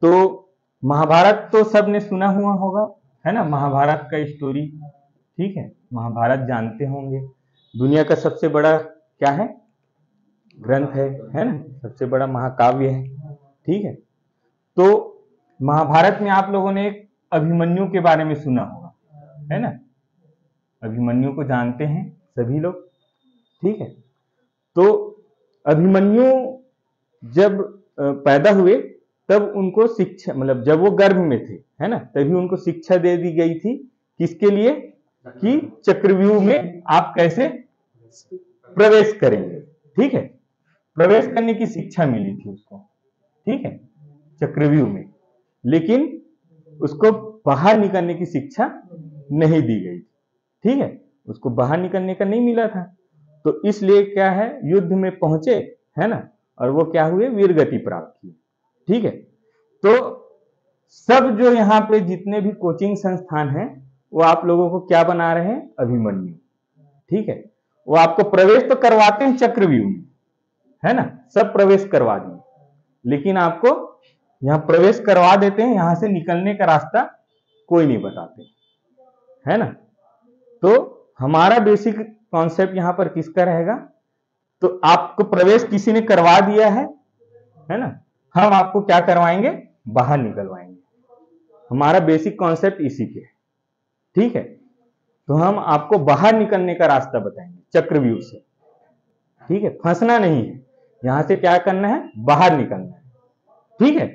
तो महाभारत तो सबने सुना हुआ होगा, है ना, महाभारत का स्टोरी। ठीक है, महाभारत जानते होंगे, दुनिया का सबसे बड़ा क्या है, ग्रंथ है ना, सबसे बड़ा महाकाव्य है। ठीक है, तो महाभारत में आप लोगों ने एक अभिमन्यु के बारे में सुना होगा, है ना, अभिमन्यु को जानते हैं सभी लोग। ठीक है, तो अभिमन्यु जब पैदा हुए तब उनको शिक्षा, मतलब जब वो गर्भ में थे, है ना, तभी उनको शिक्षा दे दी गई थी, किसके लिए, कि चक्रव्यूह में आप कैसे प्रवेश करेंगे। ठीक है, प्रवेश करने की शिक्षा मिली थी उसको, ठीक है, चक्रव्यूह में, लेकिन उसको बाहर निकलने की शिक्षा नहीं दी गई। ठीक है, उसको बाहर निकलने का नहीं मिला था, तो इसलिए क्या है, युद्ध में पहुंचे, है ना, और वो क्या हुए, वीरगति प्राप्त की। ठीक है, तो सब जो यहाँ पे जितने भी कोचिंग संस्थान हैं वो आप लोगों को क्या बना रहे हैं, अभिमन्यु। ठीक है, वो आपको प्रवेश तो करवाते हैं चक्रव्यूह में, है ना, सब प्रवेश करवा दिए, लेकिन आपको यहाँ प्रवेश करवा देते हैं, यहां से निकलने का रास्ता कोई नहीं बताते, है ना। तो हमारा बेसिक कॉन्सेप्ट यहां पर किसका रहेगा, तो आपको प्रवेश किसी ने करवा दिया है ना, हम आपको क्या करवाएंगे, बाहर निकलवाएंगे। हमारा बेसिक कॉन्सेप्ट इसी के है। ठीक है, तो हम आपको बाहर निकलने का रास्ता बताएंगे चक्रव्यूह से। ठीक है, फंसना नहीं है, यहां से क्या करना है, बाहर निकलना है। ठीक है,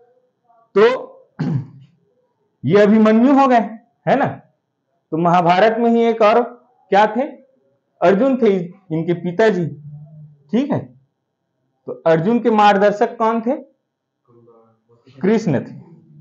तो ये अभिमन्यु हो गए, है ना। तो महाभारत में ही एक और क्या थे, अर्जुन थे, इनके पिताजी। ठीक है, तो अर्जुन के मार्गदर्शक कौन थे, कृष्ण थे।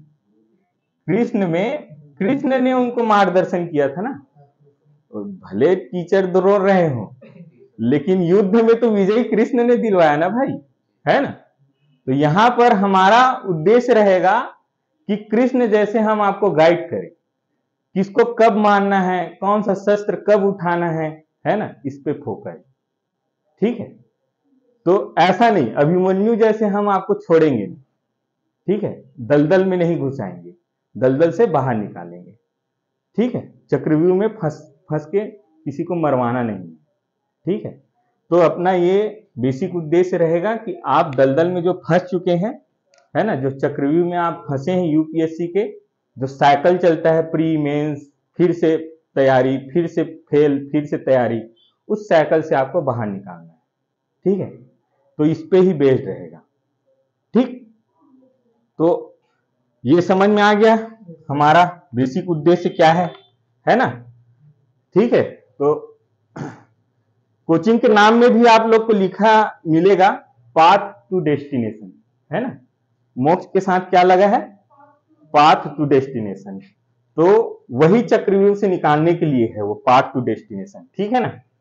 कृष्ण ने उनको मार्गदर्शन किया था ना। भले टीचर रोल रहे हो, लेकिन युद्ध में तो विजय कृष्ण ने दिलवाया ना भाई, है ना। तो यहां पर हमारा उद्देश्य रहेगा कि कृष्ण जैसे हम आपको गाइड करें, किसको कब मारना है, कौन सा शस्त्र कब उठाना है ना, इस पे फोकस। ठीक है, तो ऐसा नहीं, अभिमन्यु जैसे हम आपको छोड़ेंगे नहीं। ठीक है, दलदल में नहीं घुसाएंगे, दलदल से बाहर निकालेंगे। ठीक है, चक्रव्यूह में फंस के किसी को मरवाना नहीं। ठीक है, तो अपना ये बेसिक उद्देश्य रहेगा कि आप दलदल में जो फंस चुके हैं, है ना, जो चक्रव्यूह में आप फंसे हैं, यूपीएससी के जो साइकिल चलता है, प्री मेंस, फिर से तैयारी, फिर से फेल, फिर से तैयारी, उस साइकिल से आपको बाहर निकालना है। ठीक है, तो इस पे ही बेस्ड रहेगा। ठीक, तो ये समझ में आ गया हमारा बेसिक उद्देश्य क्या है ना। ठीक है, तो कोचिंग के नाम में भी आप लोग को लिखा मिलेगा पाथ टू डेस्टिनेशन, है ना, मोक्ष के साथ क्या लगा है, पाथ टू डेस्टिनेशन। तो वही चक्रव्यूह से निकालने के लिए है वो पाथ टू डेस्टिनेशन। ठीक है ना।